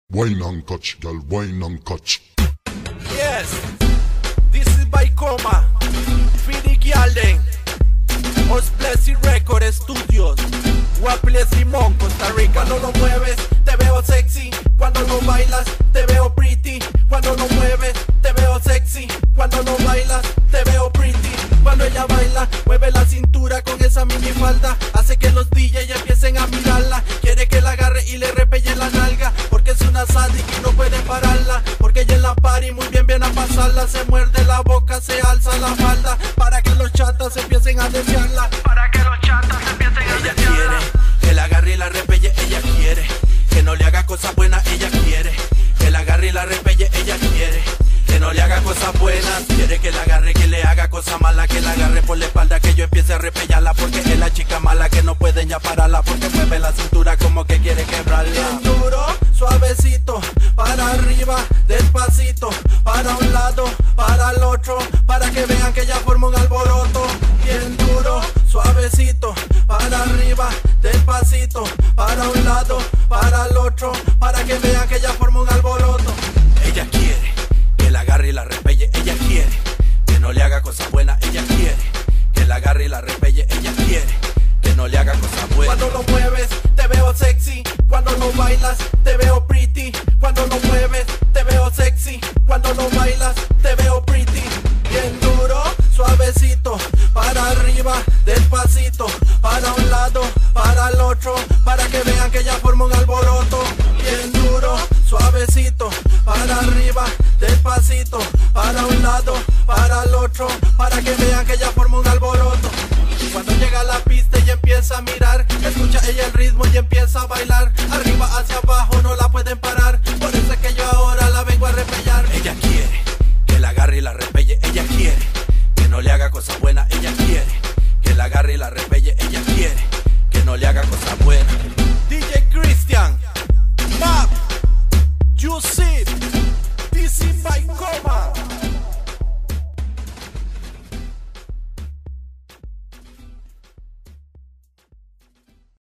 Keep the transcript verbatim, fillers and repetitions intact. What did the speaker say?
Wine and catch, girl, wine and catch. Yes, this is by Coma, Fidi Gyalden, Osplesi Record Studios, Guapiles Limón, Costa Rica. Cuando lo mueves, te veo sexy. Cuando lo bailas, te veo pretty. Cuando lo mueves, te veo sexy. Cuando lo bailas, te veo pretty. Cuando ella baila, mueve la cintura con esa minifalda. Hace que los D J empiecen a mirarla. Quiere que la agarre y le repelle la nalga, porque es una sádica y no puede pararla. Porque ella en la party muy bien viene a pasarla. Se muerde la boca, se alza la falda, para que los chatas empiecen a desearla. Para que los chatas empiecen a desearla. Ella quiere que la agarre y la repelle, ella quiere que no le haga cosas buenas, ella quiere que la agarre y la repelle, ella quiere que no le haga cosas buenas. Quiere que la agarre, que le haga cosas malas, que la agarre por la espalda, que yo empiece a repellarla, porque es la chica mala que no pueden ya pararla, porque mueve la cintura como que quiere quebrarla. Bien duro, suavecito, para arriba, despacito, para un lado, para el otro, para que vean que ya forma un alboroto. Bien duro, suavecito, para arriba, despacito, para un lado, para el otro, para que vean que ya forma un alboroto. Ella quiere que la agarre y la repelle, ella quiere que no le haga cosas buenas, ella quiere que la agarre y la repelle, ella quiere que no le haga cosas buenas. Cuando lo mueves, te veo sexy. Cuando lo bailas, te veo pretty. Cuando lo mueves, te veo sexy. Cuando lo bailas, te veo pretty. Bien duro, suavecito, para arriba, despacito, para un lado, para el otro, para que vean que ya forma un alboroto. Bien duro, suavecito, para arriba, despacito, para un lado, para el otro, para que vean